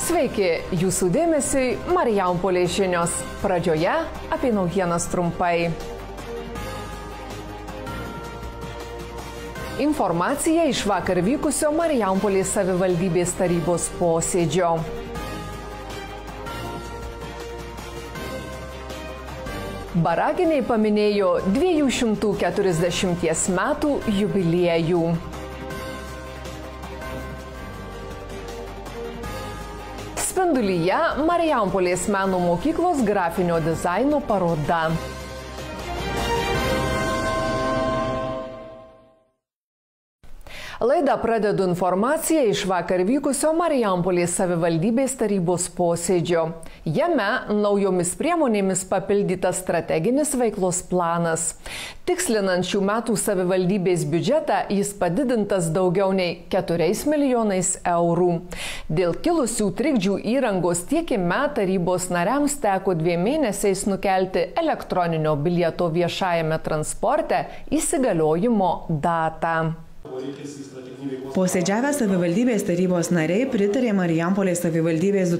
Sveiki, jūsų dėmesiui Marijampolės žinios. Pradžioje apie naujienas trumpai. Informacija iš vakar vykusio Marijampolės savivaldybės tarybos posėdžio. Baraginiai paminėjo 240 metų jubiliejų. Spindulyje Marijampolės meno mokyklos grafinio dizaino paroda. Laidą pradedu informaciją iš vakar vykusio Marijampolės savivaldybės tarybos posėdžio. Jame naujomis priemonėmis papildytas strateginis veiklos planas. Tikslinant šių metų savivaldybės biudžetą, jis padidintas daugiau nei 4 milijonais eurų. Dėl kilusių trikdžių įrangos tiekime tarybos nariams teko 2 mėnesiais nukelti elektroninio bilieto viešajame transporte įsigaliojimo datą. Posėdžiavę savivaldybės tarybos nariai pritarė Marijampolės savivaldybės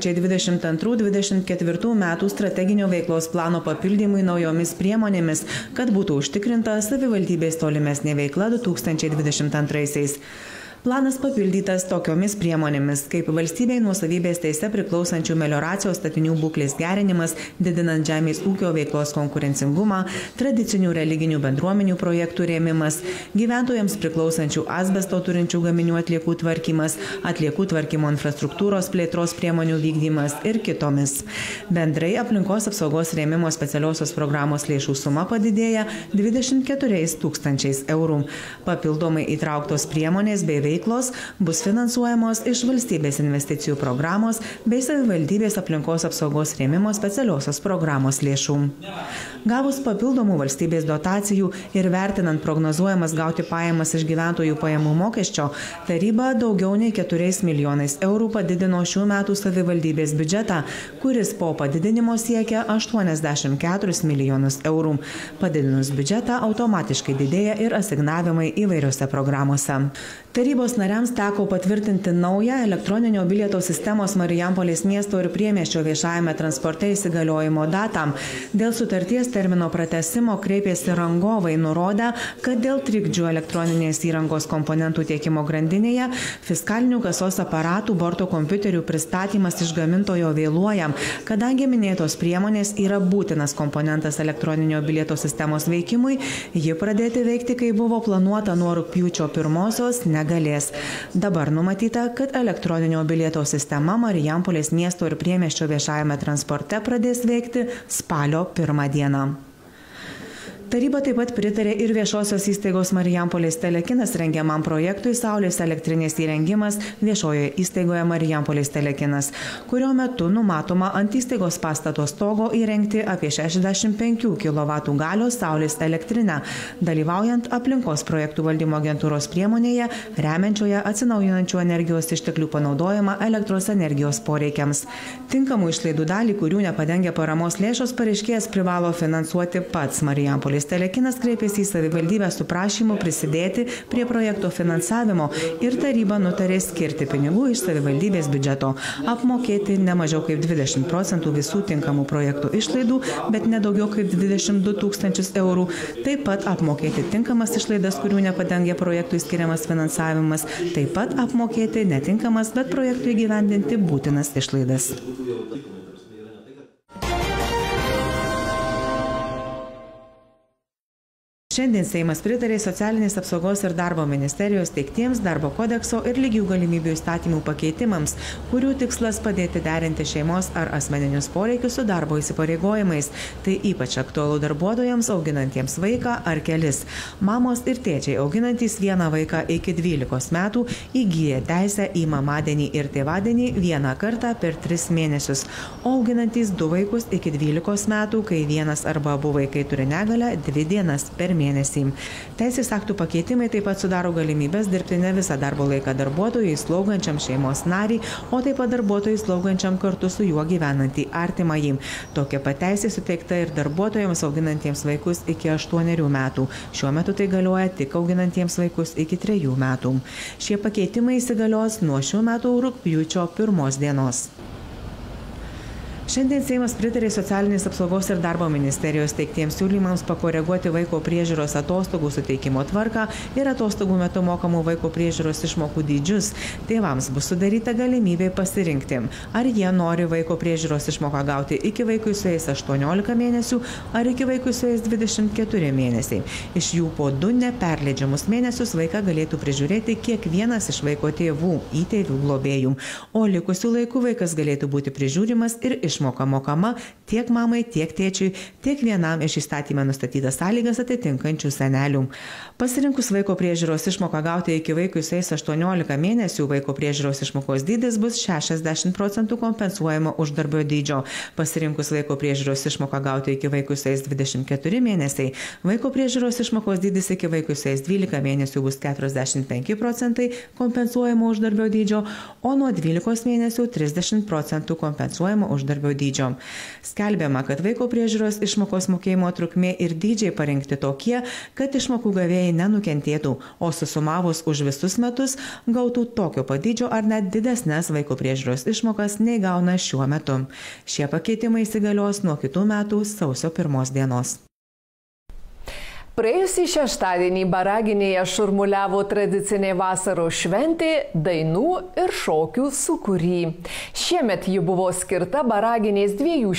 2022-2024 metų strateginio veiklos plano papildymui naujomis priemonėmis, kad būtų užtikrinta savivaldybės tolimesnė veikla 2022-aisiais. Planas papildytas tokiomis priemonėmis, kaip valstybei nuosavybės teise priklausančių melioracijos statinių būklės gerinimas, didinant žemės ūkio veiklos konkurencingumą, tradicinių religinių bendruomenių projektų rėmimas, gyventojams priklausančių asbesto turinčių gaminių atliekų tvarkymas, atliekų tvarkymo infrastruktūros plėtros priemonių vykdymas ir kitomis. Bendrai aplinkos apsaugos rėmimo specialiosios programos lėšų suma padidėja 24 000 eurų. Papildomai įtrauktos priemonės bei veiklos bus finansuojamos iš valstybės investicijų programos bei savivaldybės aplinkos apsaugos rėmimo specialiosios programos lėšų. Gavus papildomų valstybės dotacijų ir vertinant prognozuojamas gauti pajamas iš gyventojų pajamų mokesčio, taryba daugiau nei 4 milijonais eurų padidino šių metų savivaldybės biudžetą, kuris po padidinimo siekia 84 milijonus eurų. Padidinus biudžetą automatiškai didėja ir asignavimai įvairiose programuose. Tarybos nariams teko patvirtinti naują elektroninio bilieto sistemos Marijampolės miesto ir priemiesčio viešajame transporte įsigaliojimo datą. Dėl sutarties termino pratęsimo kreipėsi rangovai, nurodę, kad dėl trikdžių elektroninės įrangos komponentų tiekimo grandinėje fiskalinių kasos aparatų borto kompiuterių pristatymas iš gamintojo vėluoja, kadangi minėtos priemonės yra būtinas komponentas elektroninio bilieto sistemos veikimui, ji pradėti veikti, kai buvo planuota nuo rugpjūčio 1-osios, negalės. Dabar numatyta, kad elektroninio bilieto sistema Marijampolės miesto ir priemiesčio viešajame transporte pradės veikti spalio 1 dieną. Taryba taip pat pritarė ir viešosios įstaigos Marijampolės telekinas rengiamam projektui Saulės elektrinės įrengimas viešojoje įstaigoje Marijampolės telekinas, kurio metu numatoma ant įstaigos pastato stogo įrengti apie 65 kW galios Saulės elektrinę, dalyvaujant aplinkos projektų valdymo agentūros priemonėje, remiančioje atsinaujinančių energijos išteklių panaudojimą elektros energijos poreikiams. Tinkamų išlaidų dalį, kurių nepadengia paramos lėšos, pareiškėjas privalo finansuoti pats. Marijampolės telekinas kreipėsi į savivaldybę su prašymu prisidėti prie projekto finansavimo ir taryba nutarė skirti pinigų iš savivaldybės biudžeto, apmokėti ne mažiau kaip 20% visų tinkamų projektų išlaidų, bet ne daugiau kaip 22 000 eurų, taip pat apmokėti tinkamas išlaidas, kurių nepadengia projektui skiriamas finansavimas, taip pat apmokėti netinkamas, bet projektui įgyvendinti būtinas išlaidas. Šiandien Seimas pritarė Socialinės apsaugos ir darbo ministerijos teiktiems darbo kodekso ir lygių galimybių įstatymų pakeitimams, kurių tikslas padėti derinti šeimos ar asmeninius poreikius su darbo įsipareigojimais. Tai ypač aktualu darbuotojams auginantiems vaiką ar kelis. Mamos ir tėčiai auginantys vieną vaiką iki 12 metų įgyja teisę į mamadienį ir tėvadienį vieną kartą per 3 mėnesius, o auginantys 2 vaikus iki 12 metų, kai vienas arba abu vaikai turi negalią, 2 dienas per mėnesį. Teisės aktų pakeitimai taip pat sudaro galimybės dirbti ne visą darbo laiką darbuotojui slaugančiam šeimos narį, o taip pat darbuotojui slaugančiam kartu su juo gyvenantį artimąjį. Tokia pat teisė suteikta ir darbuotojams auginantiems vaikus iki 8 metų. Šiuo metu tai galioja tik auginantiems vaikus iki 3 metų. Šie pakeitimai įsigalios nuo šių metų rugpjūčio 1 dienos. Šiandien Seimas pritarė Socialinės apsaugos ir darbo ministerijos teiktiems siūlymams pakoreguoti vaiko priežiūros atostogų suteikimo tvarką ir atostogų metu mokamų vaiko priežiūros išmokų dydžius. Tėvams bus sudaryta galimybė pasirinkti, ar jie nori vaiko priežiūros išmoką gauti iki vaikui sueis 18 mėnesių ar iki vaikui sueis 24 mėnesiai. Iš jų po 2 neperleidžiamus mėnesius vaiką galėtų prižiūrėti kiekvienas iš vaiko tėvų, įtėvių globėjų, o likusių laikų vaikas galėtų būti prižiūrimas ir išmoka mokama tiek mamai, tiek tėčiui, tiek vienam iš įstatymę nustatytas sąlygas atitinkančių senelių. Pasirinkus vaiko priežiūros išmoką gauti iki vaikui sueis 18 mėnesių, vaiko priežiūros išmokos dydis bus 60% kompensuojama uždarbio dydžio. Pasirinkus vaiko priežiūros išmoką gauti iki vaikui sueis 24 mėnesiai, vaiko priežiūros išmokos dydis iki vaikui sueis 12 mėnesių bus 45% kompensuojama uždarbio dydžio, o nuo 12 mėnesių 30% kompensuojama uždarbio dydžio. Skelbiama, kad vaiko priežiūros išmokos mokėjimo trukmė ir dydžiai parinkti tokie, kad išmokų gavėjai nenukentėtų, o susumavus už visus metus gautų tokio padydžio ar net didesnės vaiko priežiūros išmokas nei gauna šiuo metu. Šie pakeitimai įsigalios nuo kitų metų sausio 1 dienos. Praėjusį šeštadienį Baraginėje šurmuliavo tradicinė vasaros šventė dainų ir šokių sūkury. Šiemet ji buvo skirta Baraginės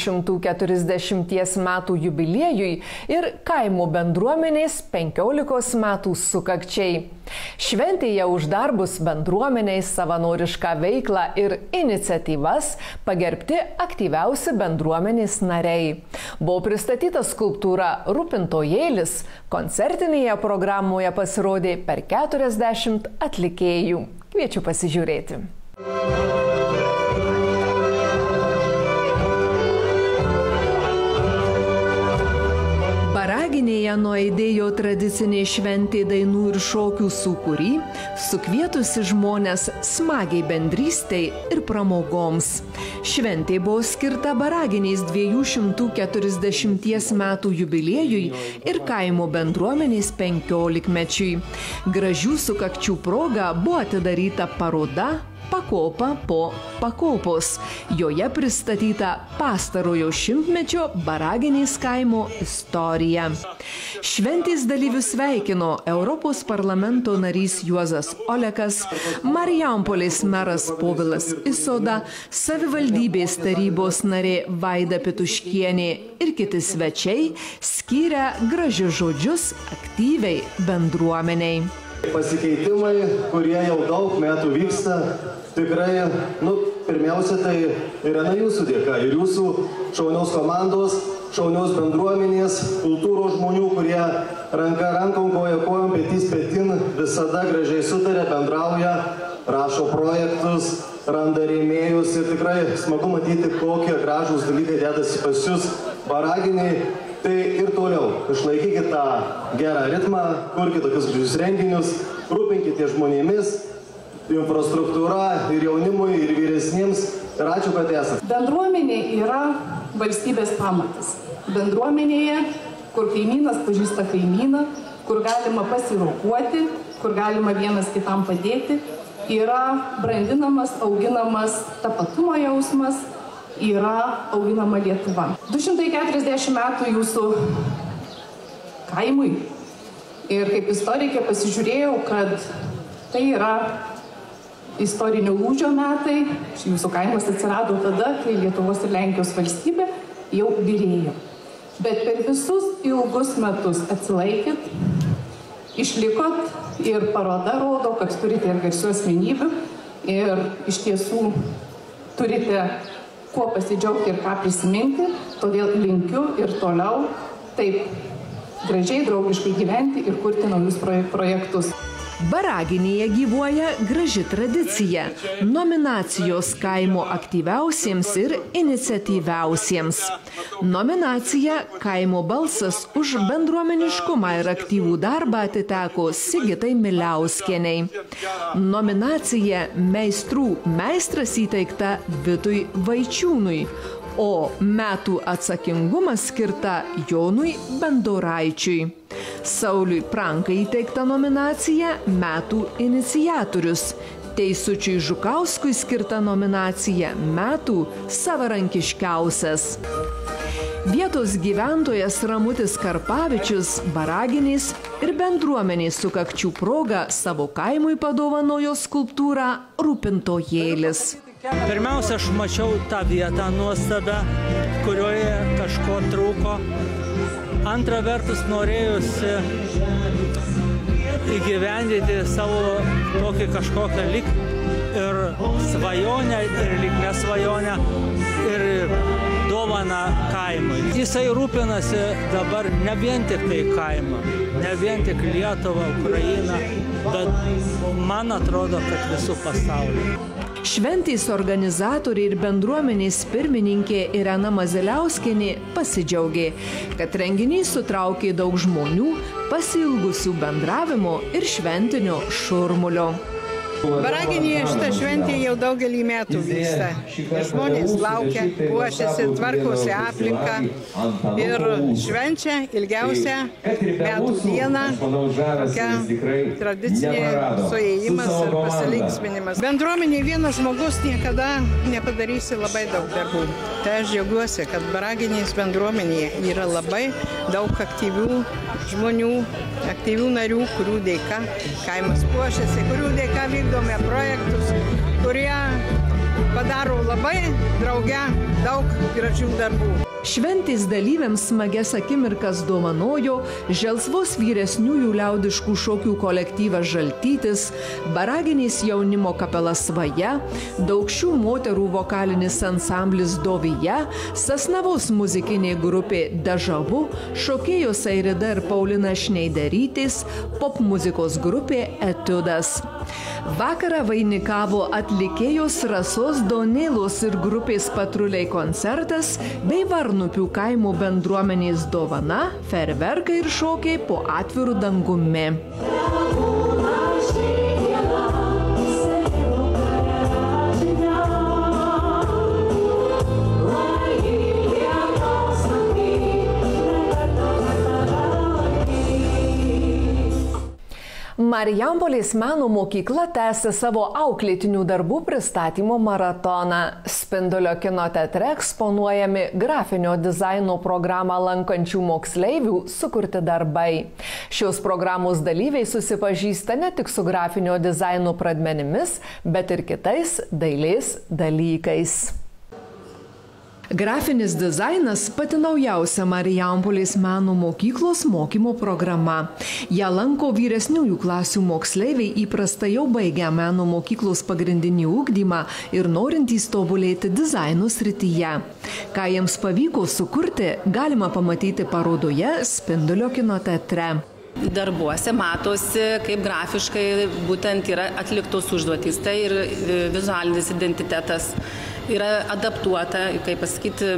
240 metų jubiliejui ir kaimo bendruomenės 15 metų sukakčiai. Šventėje už darbus bendruomeniai, savanorišką veiklą ir iniciatyvas pagerbti aktyviausi bendruomenės nariai. Buvo pristatyta skulptūra Rūpintojėlis, koncertinėje programoje pasirodė per 40 atlikėjų. Kviečiu pasižiūrėti. Baraginėje nuaidėjo tradicinė šventė dainų ir šokių sūkury, sukvietusi žmonės smagiai bendrystei ir pramogoms. Šventė buvo skirta Baraginės 240 metų jubiliejui ir kaimo bendruomenės 15-mečiui. Gražių sukakčių proga buvo atidaryta paroda Pakopa po pakopos. Joje pristatyta pastarojo šimtmečio Baraginės kaimo istorija. Šventės dalyvius sveikino Europos parlamento narys Juozas Olekas, Marijampolės meras Povilas Isoda, savivaldybės tarybos narė Vaida Pituškienė ir kiti svečiai skyrė gražius žodžius aktyviai bendruomeniai. Pasikeitimai, kurie jau daug metų vyksta, tikrai, pirmiausia, tai yra jūsų dėka ir jūsų šaunios komandos, šaunios bendruomenės, kultūros žmonių, kurie ranka rankom, koja kojom, petys petin visada gražiai sutarė, bendrauja, rašo projektus, randa rėmėjus ir tikrai smagu matyti, kokie gražūs dalykai dedasi pas jūs Baraginiai. Tai ir toliau išlaikykite tą gerą ritmą, kurkite tokius gražius renginius, rūpinkite žmonėmis, infrastruktūra ir jaunimui, ir vyresniems. Ir ačiū, kad esate. Bendruomenė yra valstybės pamatas. Bendruomenėje, kur kaimynas pažįsta kaimyną, kur galima pasirokuoti, kur galima vienas kitam padėti, yra brandinamas, auginamas tapatumo jausmas, yra auginama Lietuva. 240 metų jūsų kaimui. Ir kaip istorikė pasižiūrėjau, kad tai yra istorinio lūžio metai. Jūsų kaimas atsirado tada, kai Lietuvos ir Lenkijos valstybė jau byrėjo. Bet per visus ilgus metus atsilaikėt, išlikot ir paroda rodo, kad turite ir garsių asmenybių ir iš tiesų turite kuo pasidžiaugti ir ką prisiminti, todėl linkiu ir toliau taip gražiai, draugiškai gyventi ir kurti naujus projektus. Baraginėje gyvuoja graži tradicija – nominacijos kaimo aktyviausiems ir iniciatyviausiems. Nominacija Kaimo balsas už bendruomeniškumą ir aktyvų darbą atiteko Sigitai Miliauskienei. Nominacija Meistrų meistras įteikta Vitui Vaičiūnui, o metų atsakingumas skirta Jonui Bendoraičiui. Sauliui Prankai įteikta nominacija Metų iniciatorius. Teisučiui Žukauskui skirta nominacija Metų savarankiškiausias. Vietos gyventojas Ramutis Karpavičius Baraginės ir bendruomenės sukakčių proga savo kaimui padovanojo skulptūrą Rūpintojėlis. Pirmiausia, aš mačiau tą vietą nuostabią, kurioje kažko trūko. Antra vertus, norėjusi įgyvendinti savo tokį kažkokią lyg ir svajonę, ir lyg nesvajonę, ir dovaną kaimui. Jisai rūpinasi dabar ne vien tik tai kaimą, ne vien tik Lietuvą, Ukrainą, bet man atrodo, kad visų pasaulio. Šventės organizatoriai ir bendruomenės pirmininkė Irena Maziliauskienė pasidžiaugė, kad renginys sutraukė daug žmonių, pasiilgusių bendravimo ir šventinio šurmulio. Baraginėje šitą šventę jau daugelį metų vyksta. Žmonės laukia, puošiasi, tvarkosi aplinką ir švenčia ilgiausią metų dieną, tokia tradicinė suėjimas ir pasilinksminimas. Bendruomenė vienas žmogus niekada nepadarysi labai daug darbų. Tai aš džiaugiuosi, kad Baraginės bendruomenėje yra labai daug aktyvių žmonių, aktyvių narių, kurių dėka kaimas puošiasi, kurių dėka vykdome projektus, kurie padaro labai drauge daug gražių darbų. Šventės dalyviams smagias akimirkas dovanojo Želsvos vyresniųjų liaudiškų šokių kolektyvas Žaltytis, Baraginės jaunimo kapela Svaja, Daukšių moterų vokalinis ansamblis Dovija, Sasnavos muzikinė grupė Dežavu, šokėjos Airida ir Paulina Šneiderytės, popmuzikos grupė Etiudas. Vakarą vainikavo atlikėjos Rasos Donėlos ir grupės Patruliai koncertas bei Varnupių kaimo bendruomenės dovana, fejerverkai ir šokiai po atviru dangumi. Marijampolės meno mokykla tęsia savo auklėtinių darbų pristatymo maratoną. Spindulio kino teatre eksponuojami grafinio dizaino programą lankančių moksleivių sukurti darbai. Šios programos dalyviai susipažįsta ne tik su grafinio dizaino pradmenimis, bet ir kitais dailės dalykais. Grafinis dizainas pati naujausia Marijampolės meno mokyklos mokymo programa. Ją lanko vyresniųjų klasių moksleiviai įprastai jau baigę meno mokyklos pagrindinį ugdymą ir norintys tobulėti dizaino srityje. Ką jiems pavyko sukurti, galima pamatyti parodoje Spindulio kino teatre. Darbuose matosi, kaip grafiškai būtent yra atliktos užduotys. Tai ir vizualinis identitetas yra adaptuota, kaip pasakyti,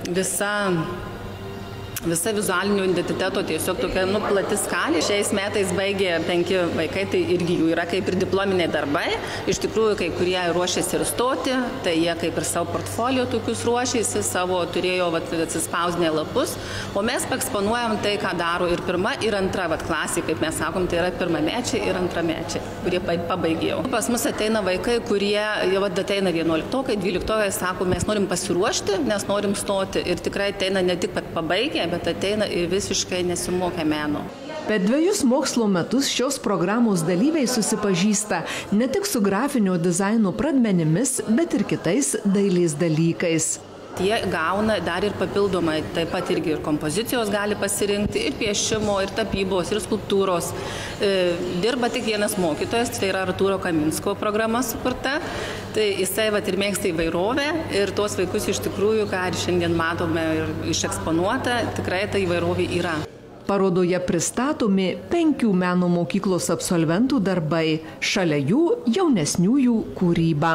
visa vizualinio identiteto tiesiog tokia plati skalė. Šiais metais baigė 5 vaikai, tai irgi jų yra kaip ir diplominiai darbai. Iš tikrųjų, kai kurie ruošiasi ir stoti, tai jie kaip ir savo portfolio tokius ruošiasi, savo turėjo atsispausdinę lapus, o mes eksponuojam tai, ką daro ir pirma, ir antra klasė, kaip mes sakom, tai yra pirmamečiai ir antramečiai, kurie pabaigėjo. Pas mus ateina vaikai, kurie jau ateina 11-okai, 12-okai, sako, mes norim pasiruošti, nes norim stoti ir tikrai ateina ne tik pabaigę, bet ateina ir visiškai nesimokę meno. Per 2 mokslo metus šios programos dalyviai susipažįsta ne tik su grafinio dizaino pradmenimis, bet ir kitais dailės dalykais. Jie gauna dar ir papildomai, taip pat irgi ir kompozicijos gali pasirinkti, ir piešimo, ir tapybos, ir skulptūros. Dirba tik vienas mokytojas, tai yra Artūro Kaminsko programa sukurta. Tai jisai ir mėgsta įvairovę ir tuos vaikus iš tikrųjų, ką ir šiandien matome ir išeksponuota, tikrai ta įvairovė yra. Parodoje pristatomi 5 meno mokyklos absolventų darbai, šalia jų jaunesniųjų kūryba.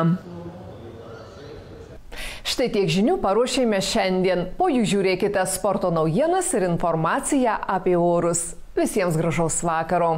Štai tiek žinių paruošėme šiandien. Po jų žiūrėkite sporto naujienas ir informaciją apie orus. Visiems gražaus vakaro.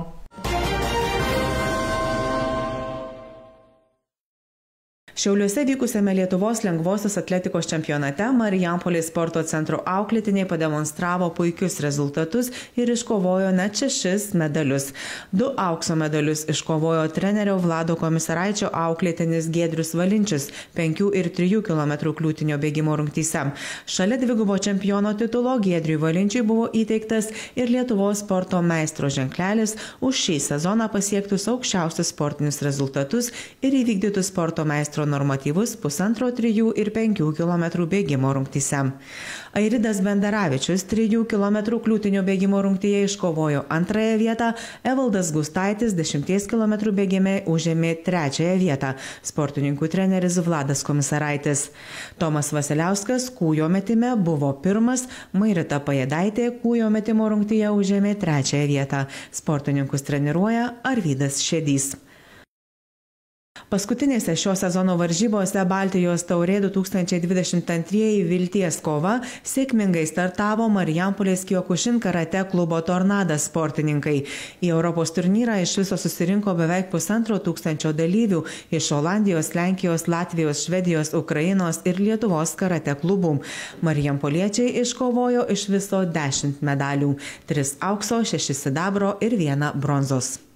Šiauliuose vykusiame Lietuvos lengvosios atletikos čempionate Marijampolės sporto centro auklėtiniai pademonstravo puikius rezultatus ir iškovojo net 6 medalius. 2 aukso medalius iškovojo trenerio Vlado Komisaraičio auklėtinis Giedrius Valinčius 5 ir 3 km kliūtinio bėgimo rungtyse. Šalia dvigubo čempiono titulo Giedriui Valinčiui buvo įteiktas ir Lietuvos sporto meistro ženklelis už šį sezoną pasiektus aukščiausius sportinius rezultatus ir įvykdytus sporto meistro normatyvus 1,5, 3 ir 5 km bėgimo rungtyse. Airidas Bendaravičius 3 km kliūtinio bėgimo rungtyje iškovojo 2 vietą, Evaldas Gustaitis 10 km bėgime užėmė 3 vietą, sportininkų treneris Vladas Komisaraitis. Tomas Vasiliauskas kūjo metime buvo 1, Mairita Pajedaitė kūjo metimo rungtyje užėmė 3 vietą. Sportininkus treniruoja Arvydas Šedys. Paskutinėse šio sezono varžybose Baltijos taurė 2022 Vilties kova sėkmingai startavo Marijampolės Kiokušin karate klubo Tornadas sportininkai. Į Europos turnyrą iš viso susirinko beveik 1500 dalyvių iš Olandijos, Lenkijos, Latvijos, Švedijos, Ukrainos ir Lietuvos karate klubų. Marijampoliečiai iškovojo iš viso 10 medalių, 3 aukso, 6 sidabro ir 1 bronzos.